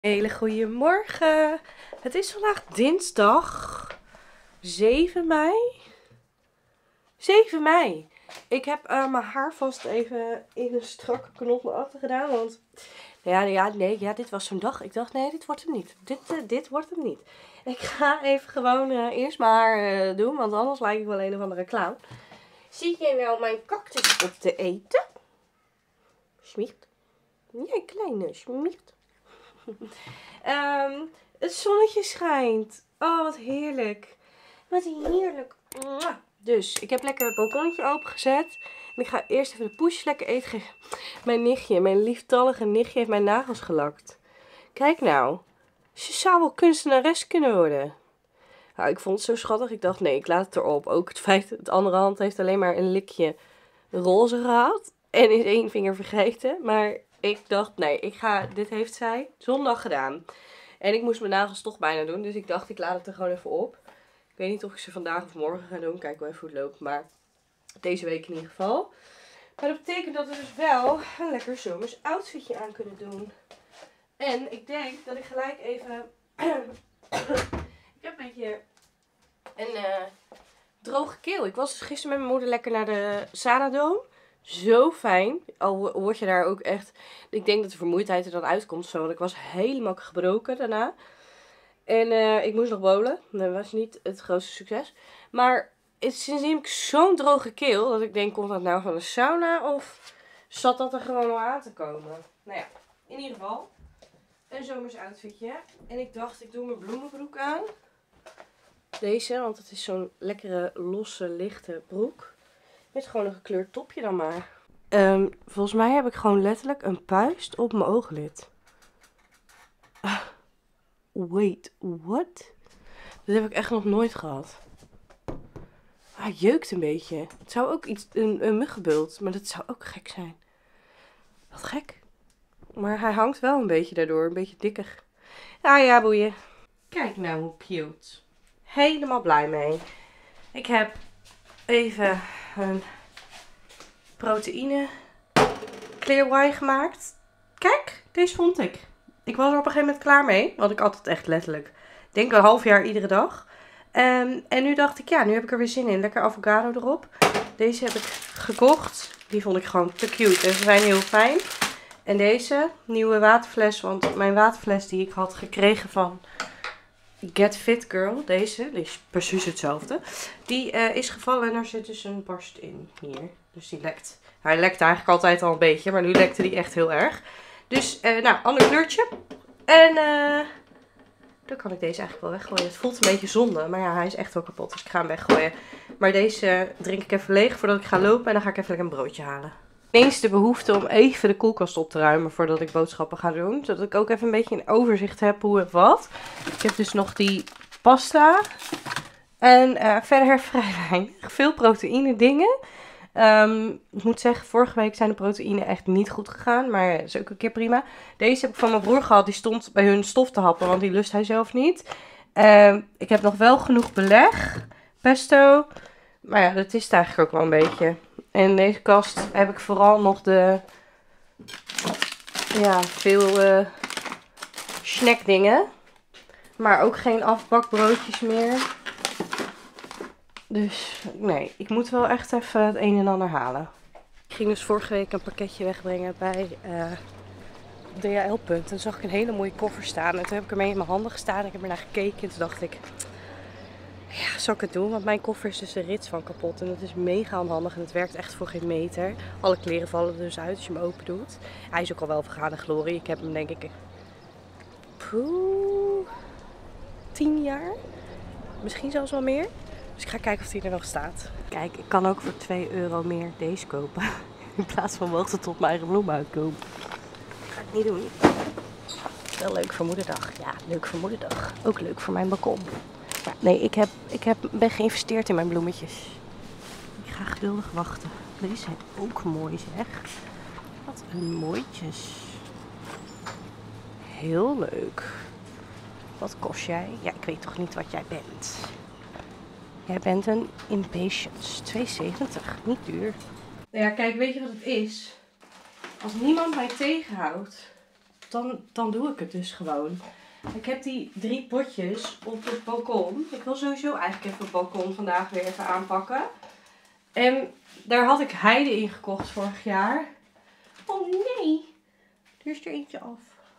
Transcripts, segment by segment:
Hele goede morgen. Het is vandaag dinsdag 7 mei. 7 mei. Ik heb mijn haar vast even in een strakke knot naar achter gedaan. Want dit was zo'n dag. Ik dacht, nee, dit wordt hem niet. Dit wordt hem niet. Ik ga even gewoon eerst mijn haar doen. Want anders lijk ik wel een of andere clown. Zie je nou mijn cactus op te eten? Smiert. Ja, kleine smiert. Het zonnetje schijnt. Oh, wat heerlijk. Wat heerlijk. Mwah. Dus, ik heb lekker het balkonnetje opengezet. En ik ga eerst even de poesjes lekker eten geven. Mijn nichtje, mijn lieftallige nichtje, heeft mijn nagels gelakt. Kijk nou. Ze zou wel kunstenares kunnen worden. Nou, ik vond het zo schattig. Ik dacht, nee, ik laat het erop. Ook het feit dat de andere hand heeft alleen maar een likje roze gehad. En is 1 vinger vergeten. Maar ik dacht, nee, dit heeft zij zondag gedaan. En ik moest mijn nagels toch bijna doen. Dus ik dacht, ik laat het er gewoon even op. Ik weet niet of ik ze vandaag of morgen ga doen. Kijk wel even hoe het loopt. Maar deze week in ieder geval. Maar dat betekent dat we dus wel een lekker zomers outfitje aan kunnen doen. En ik denk dat ik gelijk even... ik heb een beetje een droge keel. Ik was dus gisteren met mijn moeder lekker naar de Sanadome. Zo fijn. Al word je daar ook echt... Ik denk dat de vermoeidheid er dan uitkomt. Zo, want ik was helemaal gebroken daarna. En ik moest nog bowlen. Dat was niet het grootste succes. Maar sindsdien heb ik zo'n droge keel. Dat ik denk, komt dat nou van de sauna? Of zat dat er gewoon al aan te komen? Nou ja, in ieder geval. Een zomers outfitje. En ik dacht, ik doe mijn bloemenbroek aan. Deze, want het is zo'n lekkere, losse, lichte broek. Met gewoon een gekleurd topje dan maar. Volgens mij heb ik gewoon letterlijk een puist op mijn ooglid. Wait, what? Dat heb ik echt nog nooit gehad. Het jeukt een beetje. Het zou ook een muggenbult, maar dat zou ook gek zijn. Wat gek. Maar hij hangt wel een beetje daardoor, een beetje dikker. Ah ja, boeien. Kijk nou hoe cute. Helemaal blij mee. Ik heb even een proteïne clear wine gemaakt. Kijk, deze vond ik. Ik was er op een gegeven moment klaar mee. Want ik altijd echt letterlijk, ik denk een half jaar iedere dag. En nu dacht ik, ja, nu heb ik er weer zin in. Lekker avocado erop. Deze heb ik gekocht. Die vond ik gewoon te cute. En ze zijn heel fijn. En deze nieuwe waterfles. Want mijn waterfles die ik had gekregen van Get Fit Girl. Deze, die is precies hetzelfde. Die is gevallen en er zit dus een barst in hier. Dus die lekt. Hij lekt eigenlijk altijd al een beetje. Maar nu lekte die echt heel erg. Dus, ander kleurtje. En dan kan ik deze eigenlijk wel weggooien. Het voelt een beetje zonde. Maar ja, hij is echt wel kapot. Dus ik ga hem weggooien. Maar deze drink ik even leeg voordat ik ga lopen. En dan ga ik even lekker een broodje halen. Ineens de behoefte om even de koelkast op te ruimen voordat ik boodschappen ga doen. Zodat ik ook even een beetje een overzicht heb hoe en wat. Ik heb dus nog die pasta. En verder vrij weinig. Veel proteïne dingen. Ik moet zeggen, vorige week zijn de proteïne echt niet goed gegaan. Maar dat is ook een keer prima. Deze heb ik van mijn broer gehad. Die stond bij hun stof te happen, want die lust hij zelf niet. Ik heb nog wel genoeg beleg. Pesto. Maar ja, dat is het eigenlijk ook wel een beetje. En in deze kast heb ik vooral nog veel snackdingen. Maar ook geen afbakbroodjes meer. Dus nee, ik moet wel echt even het een en ander halen. Ik ging dus vorige week een pakketje wegbrengen bij DHL-punt. En toen zag ik een hele mooie koffer staan. En toen heb ik ermee in mijn handen gestaan. Ik heb er naar gekeken. En toen dacht ik, ja, zal ik het doen? Want mijn koffer is dus de rits van kapot. En dat is mega onhandig. En het werkt echt voor geen meter. Alle kleren vallen er dus uit als je hem open doet. Hij is ook al wel vergane glorie. Ik heb hem denk ik 10 jaar. Misschien zelfs wel meer. Dus ik ga kijken of die er nog staat. Kijk, ik kan ook voor €2 meer deze kopen. In plaats van wachten tot mijn eigen bloem uitkomt. Dat ga ik niet doen. Wel leuk voor moederdag. Ja, leuk voor moederdag. Ook leuk voor mijn balkon. Ja, nee, ik ben geïnvesteerd in mijn bloemetjes. Ik ga geduldig wachten. Deze zijn ook mooi zeg. Wat een mooitjes. Heel leuk. Wat kost jij? Ja, ik weet toch niet wat jij bent. Jij bent een Impatience. €2,70. Niet duur. Nou ja, kijk, weet je wat het is? Als niemand mij tegenhoudt, dan doe ik het dus gewoon. Ik heb die 3 potjes op het balkon. Ik wil sowieso eigenlijk even het balkon vandaag weer even aanpakken. En daar had ik heide in gekocht vorig jaar. Oh nee, er is er eentje af.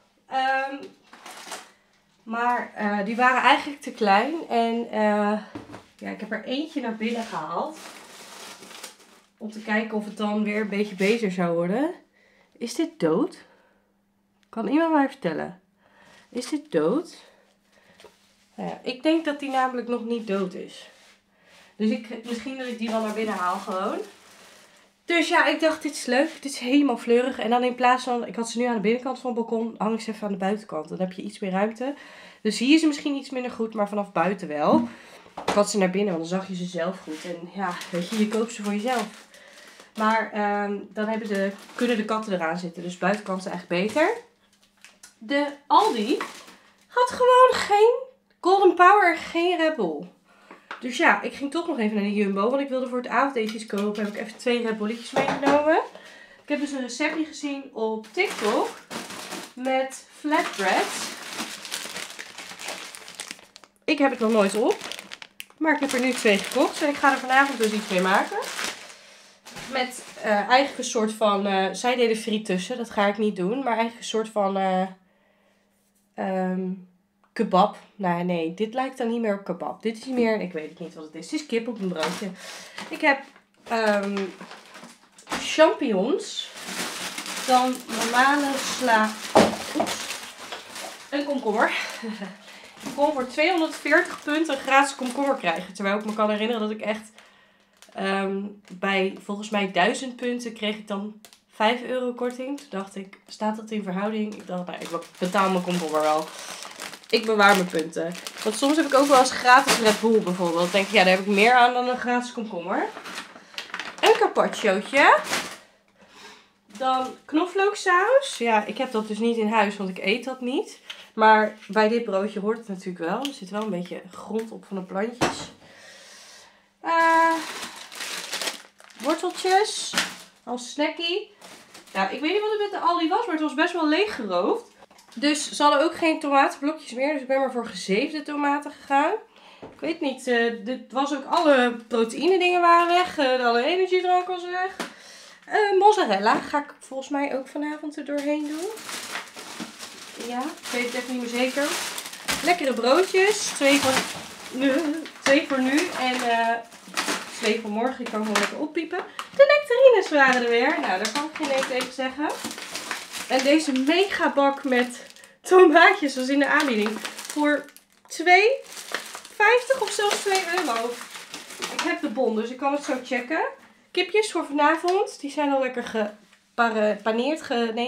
Maar die waren eigenlijk te klein. En ja, ik heb er eentje naar binnen gehaald. Om te kijken of het dan weer een beetje beter zou worden. Is dit dood? Kan iemand mij vertellen? Is dit dood? Nou ja, ik denk dat die namelijk nog niet dood is. Dus misschien dat ik die wel naar binnen haal gewoon. Dus ja, ik dacht dit is leuk. Dit is helemaal fleurig. En dan in plaats van, ik had ze nu aan de binnenkant van het balkon, hang ik ze even aan de buitenkant. Dan heb je iets meer ruimte. Dus hier is ze misschien iets minder goed, maar vanaf buiten wel. Ik had ze naar binnen, want dan zag je ze zelf goed. En ja, weet je koopt ze voor jezelf. Maar dan kunnen de katten eraan zitten. Dus buitenkant is eigenlijk beter. De Aldi had gewoon geen Golden Power, geen Red Bull. Dus ja, ik ging toch nog even naar de Jumbo. Want ik wilde voor het avondeten iets kopen. Heb ik even 2 Red Bulletjes meegenomen. Ik heb dus een receptje gezien op TikTok. Met flatbread. Ik heb het nog nooit op. Maar ik heb er nu 2 gekocht. En ik ga er vanavond dus iets mee maken. Met eigenlijk een soort van... zij deden friet tussen. Dat ga ik niet doen. Maar eigenlijk een soort van... kebab. Nou nee, dit lijkt dan niet meer op kebab. Dit is meer... Ik weet het niet wat het is. Het is kip op een broodje. Ik heb champignons. Dan normale sla... Oeps. Een komkommer. Ik kon voor 240 punten een gratis komkommer krijgen. Terwijl ik me kan herinneren dat ik echt... bij volgens mij 1000 punten kreeg ik dan 5 euro korting. Toen dacht ik, staat dat in verhouding? Ik dacht, nou, ik betaal mijn komkommer wel. Ik bewaar mijn punten. Want soms heb ik ook wel eens gratis Red Bull bijvoorbeeld. Dan denk ik, ja, daar heb ik meer aan dan een gratis komkommer. Een carpacciootje. Dan knoflooksaus. Ja, ik heb dat dus niet in huis, want ik eet dat niet. Maar bij dit broodje hoort het natuurlijk wel. Er zit wel een beetje grond op van de plantjes. Worteltjes. Als snackie. Ja, ik weet niet wat het met de Aldi was, maar het was best wel leeggeroofd. Dus ze hadden ook geen tomatenblokjes meer. Dus ik ben maar voor gezeefde tomaten gegaan. Ik weet niet. Dit was ook alle proteïne dingen waren weg. Alle energiedrank was weg. Mozzarella ga ik volgens mij ook vanavond er doorheen doen. Ja, ik weet het even niet meer zeker. Lekkere broodjes. 2 voor nu. En 2 voor morgen. Die kan ik gewoon lekker oppiepen. De nectarines waren er weer. Nou, daar kan ik geen nee tegen zeggen. En deze megabak met tomaatjes was in de aanbieding voor 2,50 of zelfs 2 euro. Ik heb de bon, dus ik kan het zo checken. Kipjes voor vanavond. Die zijn al lekker gepaneerd.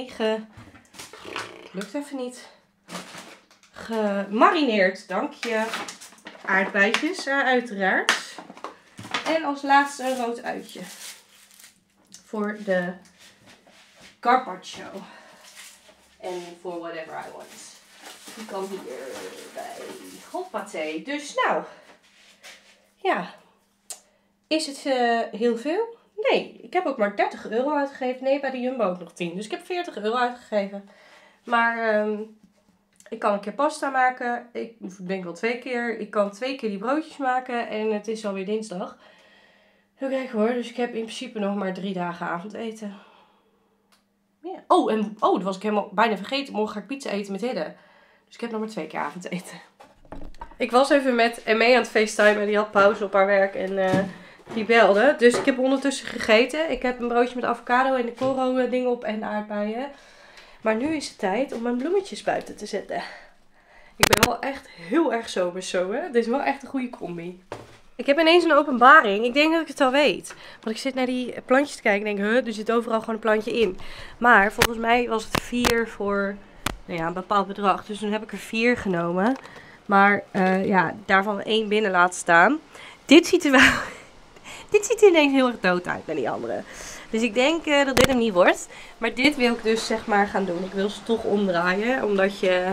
Lukt even niet. Gemarineerd, dank je. Aardbeidjes, uiteraard. En als laatste een rood uitje. Voor de carpaccio. En voor whatever I want. Die kan hier bij godpaté. Dus nou. Ja. Is het heel veel? Nee. Ik heb ook maar 30 euro uitgegeven. Nee, bij de Jumbo ook nog 10. Dus ik heb 40 euro uitgegeven. Maar ik kan een keer pasta maken. Ik denk wel 2 keer. Ik kan 2 keer die broodjes maken. En het is alweer dinsdag. Even kijken hoor. Dus ik heb in principe nog maar 3 dagen avondeten. Ja. Dat was ik helemaal bijna vergeten. Morgen ga ik pizza eten met Hidde. Dus ik heb nog maar 2 keer avondeten. Ik was even met Emme aan het FaceTime en die had pauze op haar werk en die belde. Dus ik heb ondertussen gegeten. Ik heb een broodje met avocado en de koro dingen op en aardbeien. Maar nu is het tijd om mijn bloemetjes buiten te zetten. Ik ben wel echt heel erg zomers zo, hè. Dit is wel echt een goede combi. Ik heb ineens een openbaring. Ik denk dat ik het al weet. Want ik zit naar die plantjes te kijken en denk, er zit overal gewoon een plantje in. Maar volgens mij was het 4 voor een bepaald bedrag. Dus toen heb ik er 4 genomen. Maar daarvan 1 binnen laten staan. Dit ziet er ineens heel erg dood uit naar die andere. Dus ik denk dat dit hem niet wordt. Maar dit wil ik dus zeg maar gaan doen. Ik wil ze toch omdraaien. Omdat je,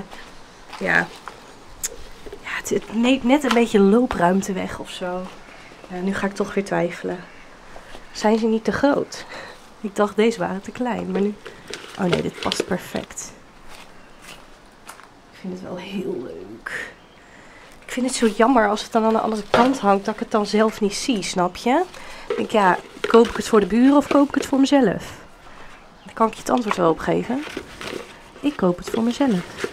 het neemt net een beetje loopruimte weg of zo. Nu ga ik toch weer twijfelen. Zijn ze niet te groot? Ik dacht deze waren te klein. Maar nu... Oh nee, dit past perfect. vind het wel heel leuk. Ik vind het zo jammer als het dan aan de andere kant hangt, dat ik het dan zelf niet zie, snap je? Ik denk, ja, koop ik het voor de buren of koop ik het voor mezelf? Daar kan ik je het antwoord wel op geven. Ik koop het voor mezelf.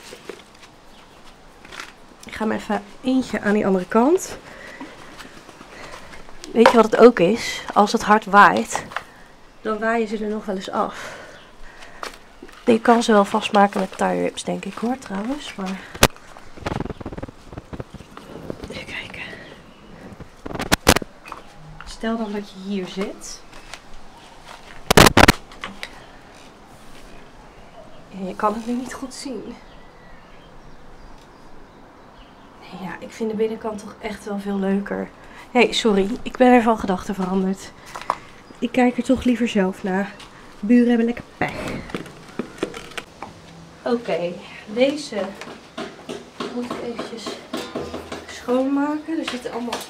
Ik ga hem even eentje aan die andere kant. Weet je wat het ook is? Als het hard waait, dan waaien ze er nog wel eens af. Je kan ze wel vastmaken met tie rips, denk ik hoor, trouwens. Maar even kijken. Stel dan dat je hier zit. En je kan het nu niet goed zien. Nee, ja, ik vind de binnenkant toch echt wel veel leuker. Hé, sorry, ik ben er van gedachten veranderd. Ik kijk er toch liever zelf naar. Buren hebben lekker pech. Oké, deze moet ik eventjes schoonmaken. Er zitten allemaal,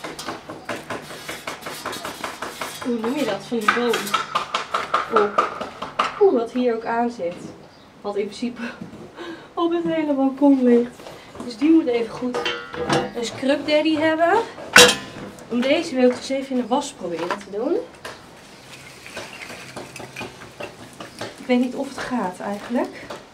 hoe noem je dat, van die boom op. Wat hier ook aan zit. Wat in principe op het hele balkon ligt. Dus die moet even goed een scrub daddy hebben. Om deze wil ik dus even in de was proberen te doen. Ik weet niet of het gaat eigenlijk.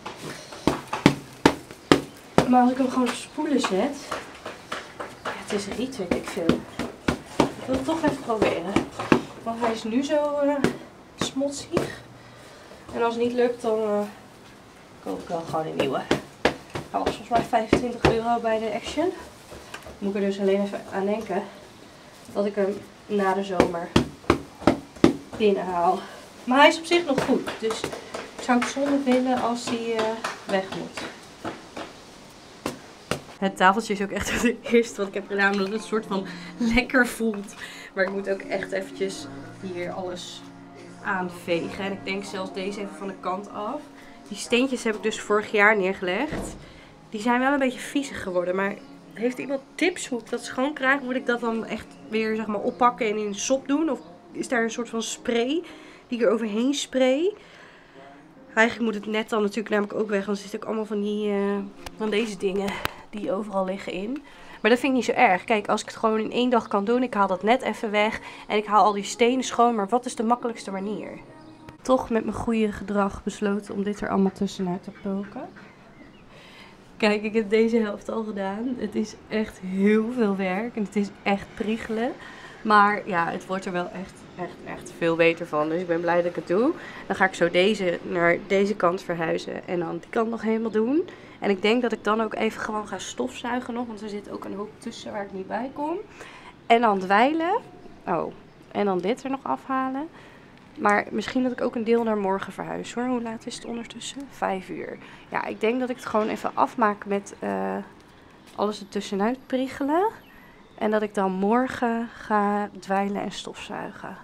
Maar als ik hem gewoon op spoelen zet. Ja, het is riet, weet ik veel. Ik wil het toch even proberen. Want hij is nu zo smotsig. En als het niet lukt, dan koop ik wel gewoon een nieuwe. Hij was volgens mij 25 euro bij de Action. Moet ik er dus alleen even aan denken dat ik hem na de zomer binnenhaal. Maar hij is op zich nog goed. Dus ik zou het zonde vinden als hij weg moet. Het tafeltje is ook echt het eerste wat ik heb gedaan, omdat het een soort van lekker voelt. Maar ik moet ook echt eventjes hier alles aanvegen. En ik denk zelfs deze even van de kant af. Die steentjes heb ik dus vorig jaar neergelegd. Die zijn wel een beetje viezig geworden. Maar heeft iemand tips hoe ik dat schoon krijg? Moet ik dat dan echt weer zeg maar oppakken en in een sop doen? Of is daar een soort van spray die ik er overheen spray? Eigenlijk moet het net dan natuurlijk namelijk ook weg. Want er zitten ook allemaal van deze dingen die overal liggen in. Maar dat vind ik niet zo erg. Kijk, als ik het gewoon in 1 dag kan doen. Ik haal dat net even weg. En ik haal al die stenen schoon. Maar wat is de makkelijkste manier? Toch met mijn goede gedrag besloten om dit er allemaal tussenuit te poken. Kijk, ik heb deze helft al gedaan. Het is echt heel veel werk. En het is echt priegelen. Maar ja, het wordt er wel echt veel beter van. Dus ik ben blij dat ik het doe. Dan ga ik zo deze naar deze kant verhuizen. En dan die kant nog helemaal doen. En ik denk dat ik dan ook even gewoon ga stofzuigen nog. Want er zit ook een hoop tussen waar ik niet bij kom. En dan dweilen. Oh, en dan dit er nog afhalen. Maar misschien dat ik ook een deel naar morgen verhuis hoor. Hoe laat is het ondertussen? 5 uur. Ja, ik denk dat ik het gewoon even afmaak met alles er tussenuit priegelen. En dat ik dan morgen ga dweilen en stofzuigen.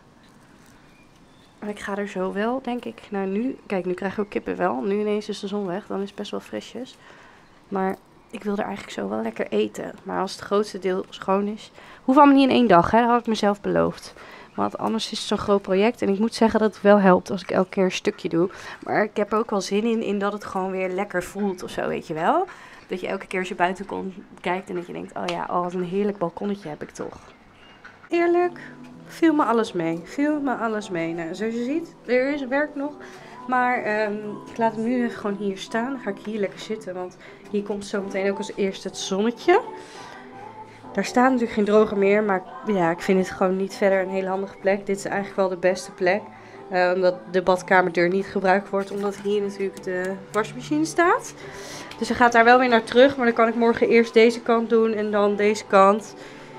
Maar ik ga er zo wel, denk ik, nou nu... Kijk, nu krijg ik ook kippenvel. Nu ineens is de zon weg. Dan is het best wel frisjes. Maar ik wil er eigenlijk zo wel lekker eten. Maar als het grootste deel schoon is... Hoeft allemaal niet in 1 dag, hè. Dat had ik mezelf beloofd. Want anders is het zo'n groot project. En ik moet zeggen dat het wel helpt als ik elke keer een stukje doe. Maar ik heb er ook wel zin in dat het gewoon weer lekker voelt of zo, weet je wel. Dat je elke keer als je buiten kijkt en dat je denkt... Oh ja, wat een heerlijk balkonnetje heb ik toch. Eerlijk, viel me alles mee. Nou, zoals je ziet, er is werk nog. Maar ik laat hem nu even gewoon hier staan. Dan ga ik hier lekker zitten, want hier komt zo meteen ook als eerste het zonnetje. Daar staat natuurlijk geen droger meer, maar ja, ik vind het gewoon niet verder een hele handige plek. Dit is eigenlijk wel de beste plek. Omdat de badkamerdeur niet gebruikt wordt, omdat hier natuurlijk de wasmachine staat. Dus hij gaat daar wel weer naar terug, maar dan kan ik morgen eerst deze kant doen en dan deze kant.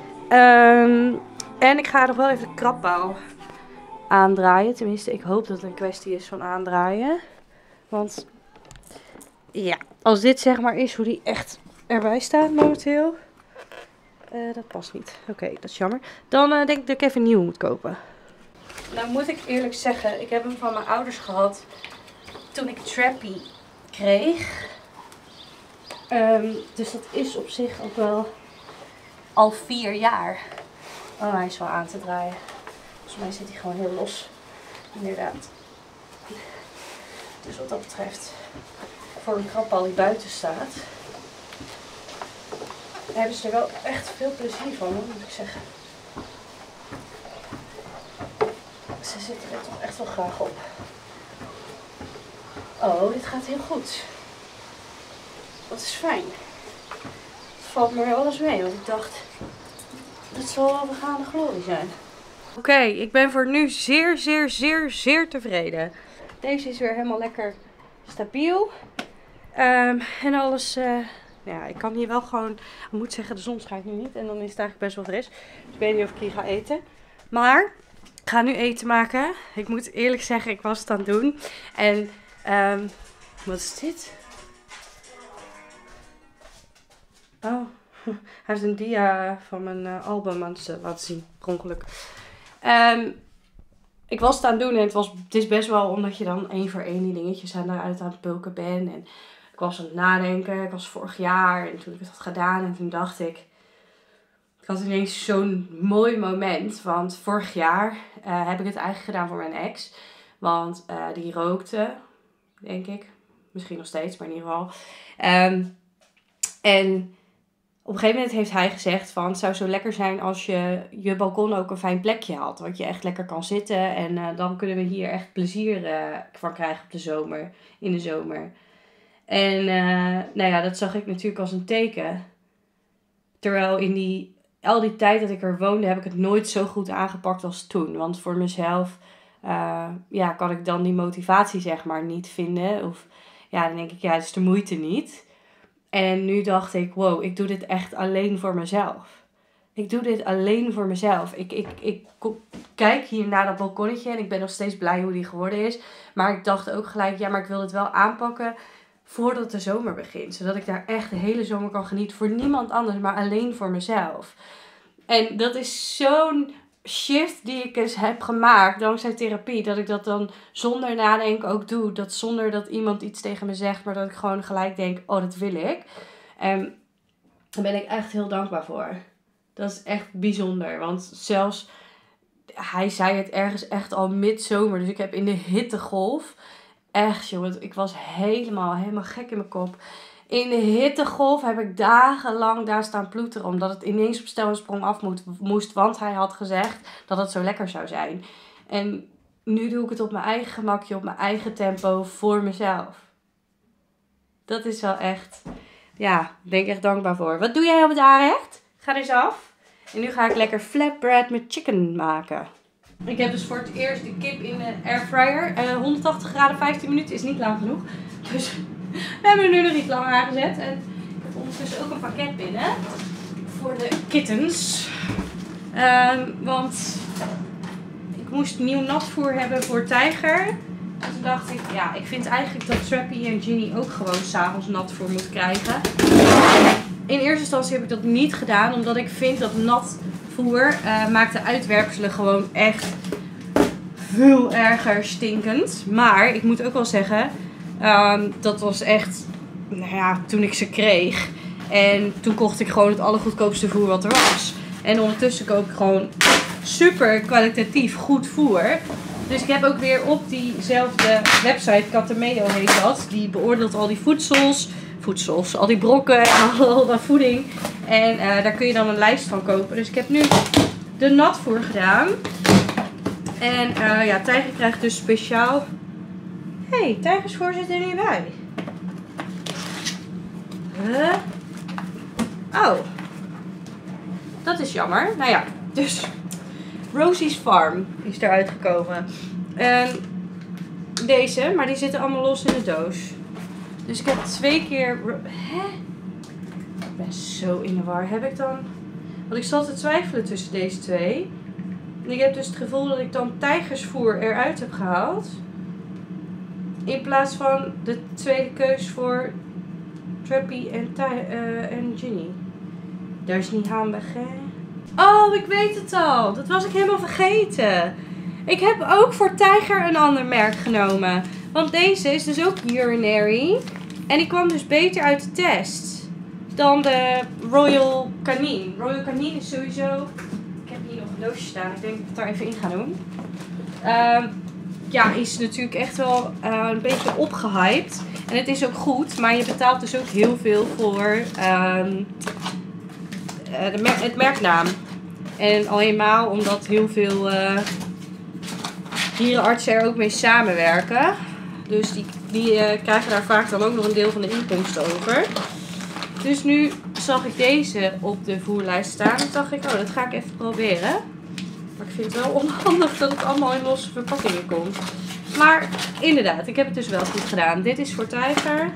En ik ga nog wel even de krabbaal aandraaien. Tenminste, ik hoop dat het een kwestie is van aandraaien. Want ja, als dit zeg maar is hoe die echt erbij staat momenteel. Dat past niet. Oké, dat is jammer. Dan denk ik dat ik even een nieuw moet kopen. Nou moet ik eerlijk zeggen, ik heb hem van mijn ouders gehad toen ik Trappy kreeg. Dus dat is op zich ook wel al 4 jaar. Oh, hij is wel aan te draaien. Volgens mij zit hij gewoon heel los. Inderdaad. Dus wat dat betreft, voor een krabbal die buiten staat, Daar hebben ze er wel echt veel plezier van, hoor, moet ik zeggen. Ze zitten er toch echt wel graag op. Oh, dit gaat heel goed. Dat is fijn. Het valt me weer alles mee, want ik dacht, dat zal wel begaande glorie zijn. Oké, ik ben voor nu zeer tevreden. Deze is weer helemaal lekker stabiel. En alles, ja, ik kan hier wel gewoon, ik moet zeggen, de zon schijnt nu niet. En dan is het eigenlijk best wel fris. Dus ik weet niet of ik hier ga eten. Maar ik ga nu eten maken. Ik moet eerlijk zeggen, ik was het aan het doen. En, wat is dit? Oh, hij heeft een dia van mijn album aan het laten zien, per ongeluk. Ik was het aan het doen en het is best wel omdat je dan 1 voor 1 die dingetjes aan het pulken bent. En ik was aan het nadenken, ik was vorig jaar en toen ik het had gedaan en toen dacht ik had ineens zo'n mooi moment. Want vorig jaar heb ik het eigenlijk gedaan voor mijn ex. Want die rookte, denk ik. Misschien nog steeds, maar in ieder geval. En op een gegeven moment heeft hij gezegd van het zou zo lekker zijn als je balkon ook een fijn plekje had. Wat je echt lekker kan zitten. En dan kunnen we hier echt plezier van krijgen op de zomer. In de zomer. En nou ja, dat zag ik natuurlijk als een teken. Terwijl in al die tijd dat ik er woonde heb ik het nooit zo goed aangepakt als toen. Want voor mezelf ja, kan ik dan die motivatie zeg maar niet vinden. Of ja, dan denk ik ja, het is de moeite niet. En nu dacht ik, wow, ik doe dit echt alleen voor mezelf. Ik doe dit alleen voor mezelf. Ik kijk hier naar dat balkonnetje en ik ben nog steeds blij hoe die geworden is. Maar ik dacht ook gelijk, ja, maar ik wil het wel aanpakken voordat de zomer begint. Zodat ik daar echt de hele zomer kan genieten voor niemand anders, maar alleen voor mezelf. En dat is zo'n shift die ik eens heb gemaakt dankzij therapie. Dat ik dat dan zonder nadenken ook doe. Dat zonder dat iemand iets tegen me zegt, maar dat ik gewoon gelijk denk, oh, dat wil ik. En daar ben ik echt heel dankbaar voor. Dat is echt bijzonder. Want zelfs, hij zei het ergens echt al midzomer. Dus ik heb in de hittegolf, echt jongen, ik was helemaal gek in mijn kop. In de hittegolf heb ik dagenlang daar staan ploeteren. Omdat het ineens op stel en sprong af moest. Want hij had gezegd dat het zo lekker zou zijn. En nu doe ik het op mijn eigen gemakje, op mijn eigen tempo, voor mezelf. Dat is wel echt, ja, daar ben ik echt dankbaar voor. Wat doe jij op het aanrecht? Ga eens af. En nu ga ik lekker flatbread met chicken maken. Ik heb dus voor het eerst de kip in de airfryer. 180 graden, 15 minuten is niet lang genoeg. Dus we hebben er nu nog iets langer aangezet. En ik heb ondertussen ook een pakket binnen. Voor de kittens. Want ik moest nieuw natvoer hebben voor Tijger. En toen dacht ik, ja, ik vind eigenlijk dat Trappy en Ginny ook gewoon 's avonds natvoer moeten krijgen. In eerste instantie heb ik dat niet gedaan. Omdat ik vind dat natvoer maakt de uitwerpselen gewoon echt veel erger stinkend. Maar ik moet ook wel zeggen, dat was echt, nou ja, toen ik ze kreeg. En toen kocht ik gewoon het allergoedkoopste voer wat er was. En ondertussen koop ik gewoon super kwalitatief goed voer. Dus ik heb ook weer op diezelfde website, Catameo heet dat. Die beoordeelt al die voedsels, al die brokken en al dat voeding. En daar kun je dan een lijst van kopen. Dus ik heb nu de natvoer gedaan. En ja, Tijger krijgt dus speciaal. Hé, Tijgersvoer zit er niet bij. Oh. Dat is jammer. Nou ja, dus Rosie's Farm is eruit gekomen. En deze, maar die zitten allemaal los in de doos. Dus ik heb 2 keer... Hè? Ik ben zo in de war. Heb ik dan... Want ik zat te twijfelen tussen deze 2. En ik heb dus het gevoel dat ik dan tijgersvoer eruit heb gehaald. In plaats van de tweede keus voor Trappy en Ginny. Daar is niet handig, hè? Oh, ik weet het al. Dat was ik helemaal vergeten. Ik heb ook voor Tijger een ander merk genomen. Want deze is dus ook urinary. En die kwam dus beter uit de test dan de Royal Canin. Royal Canin is sowieso... Ik heb hier nog een doosje staan. Ik denk dat ik het daar even in ga doen. Ja, is natuurlijk echt wel een beetje opgehyped. En het is ook goed. Maar je betaalt dus ook heel veel voor het merknaam. En al helemaal omdat heel veel dierenartsen er ook mee samenwerken. Dus die krijgen daar vaak dan ook nog een deel van de inkomsten over. Dus nu zag ik deze op de voerlijst staan. En dacht ik, oh, dat ga ik even proberen. Maar ik vind het wel onhandig dat het allemaal in losse verpakkingen komt. Maar inderdaad, ik heb het dus wel goed gedaan. Dit is voor Tijger.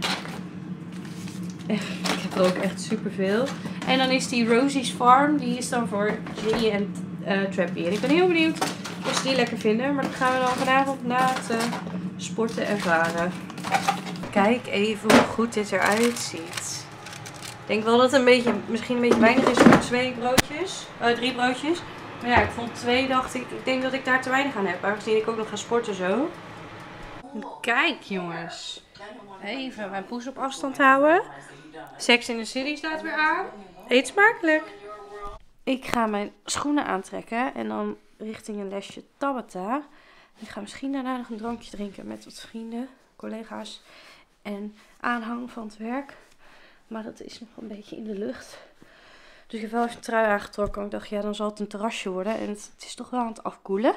Ik heb er ook echt superveel. En dan is die Rosie's Farm. Die is dan voor Ginny en Trappy. En ik ben heel benieuwd of ze die lekker vinden. Maar dat gaan we dan vanavond na het sporten ervaren. Kijk even hoe goed dit eruit ziet. Ik denk wel dat het misschien een beetje weinig is voor 3 broodjes. Maar ja, ik vond 2, dacht ik. Ik denk dat ik daar te weinig aan heb. Aangezien ik ook nog ga sporten zo. Kijk jongens. Even mijn poes op afstand houden. Sex in the City staat weer aan. Eet smakelijk. Ik ga mijn schoenen aantrekken. En dan richting een lesje Tabata. Ik ga misschien daarna nog een drankje drinken met wat vrienden, collega's en aanhang van het werk. Maar dat is nog een beetje in de lucht. Dus ik heb wel even een trui aangetrokken. Ik dacht, ja, dan zal het een terrasje worden. En het is toch wel aan het afkoelen.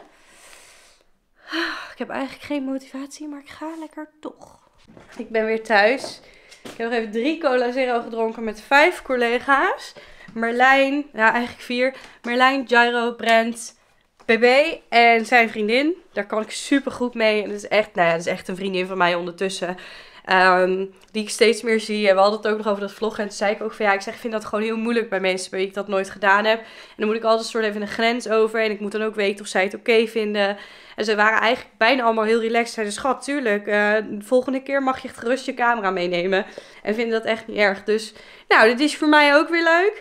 Ik heb eigenlijk geen motivatie, maar ik ga lekker toch. Ik ben weer thuis. Ik heb nog even 3 Cola Zero gedronken met 5 collega's. Merlijn, ja eigenlijk 4. Merlijn, Gyro, Brent, PB en zijn vriendin. Daar kan ik super goed mee. En dat is echt, dat is echt een vriendin van mij ondertussen. Die ik steeds meer zie. En we hadden het ook nog over dat vloggen. En toen zei ik ook van ja, ik vind dat gewoon heel moeilijk bij mensen bij wie ik dat nooit gedaan heb. En dan moet ik altijd een soort even een grens over. En ik moet dan ook weten of zij het oké vinden. En ze waren eigenlijk bijna allemaal heel relaxed. Zeiden schat, tuurlijk. De volgende keer mag je gerust je camera meenemen. En vinden dat echt niet erg. Dus nou, dit is voor mij ook weer leuk.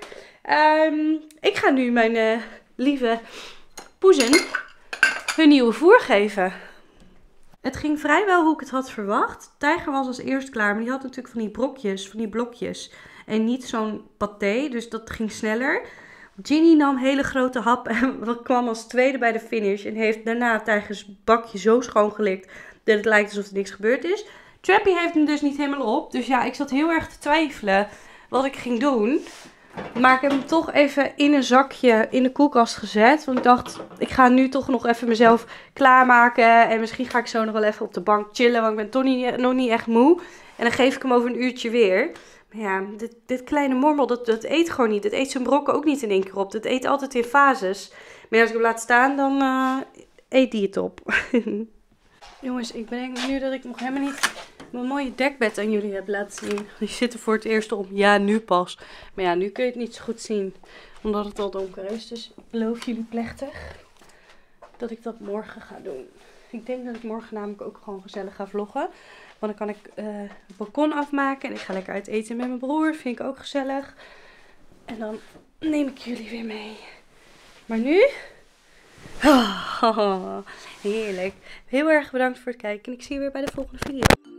Ik ga nu mijn lieve poezen hun nieuwe voer geven. Het ging vrijwel hoe ik het had verwacht. Tijger was als eerst klaar, maar die had natuurlijk van die brokjes, van die blokjes. En niet zo'n paté, dus dat ging sneller. Ginny nam hele grote hap en kwam als tweede bij de finish. En heeft daarna Tijgers bakje zo schoongelikt dat het lijkt alsof er niks gebeurd is. Trappy heeft hem dus niet helemaal op. Dus ja, ik zat heel erg te twijfelen wat ik ging doen. Maar ik heb hem toch even in een zakje in de koelkast gezet. Want ik dacht, ik ga nu toch nog even mezelf klaarmaken. En misschien ga ik zo nog wel even op de bank chillen. Want ik ben toch nog niet echt moe. En dan geef ik hem over een uurtje weer. Maar ja, dit kleine mormel, dat eet gewoon niet. Het eet zijn brokken ook niet in één keer op. Dat eet altijd in fases. Maar ja, als ik hem laat staan, dan eet die het op. Jongens, ik bedenk nu dat ik nog helemaal niet mijn mooie dekbed aan jullie heb laten zien. Die zitten voor het eerst om. Ja, nu pas. Maar ja, nu kun je het niet zo goed zien. Omdat het al donker is. Dus ik beloof jullie plechtig dat ik dat morgen ga doen. Ik denk dat ik morgen namelijk ook gewoon gezellig ga vloggen. Want dan kan ik het balkon afmaken. En ik ga lekker uit eten met mijn broer. Vind ik ook gezellig. En dan neem ik jullie weer mee. Maar nu... Oh, heerlijk. Heel erg bedankt voor het kijken. En ik zie je weer bij de volgende video.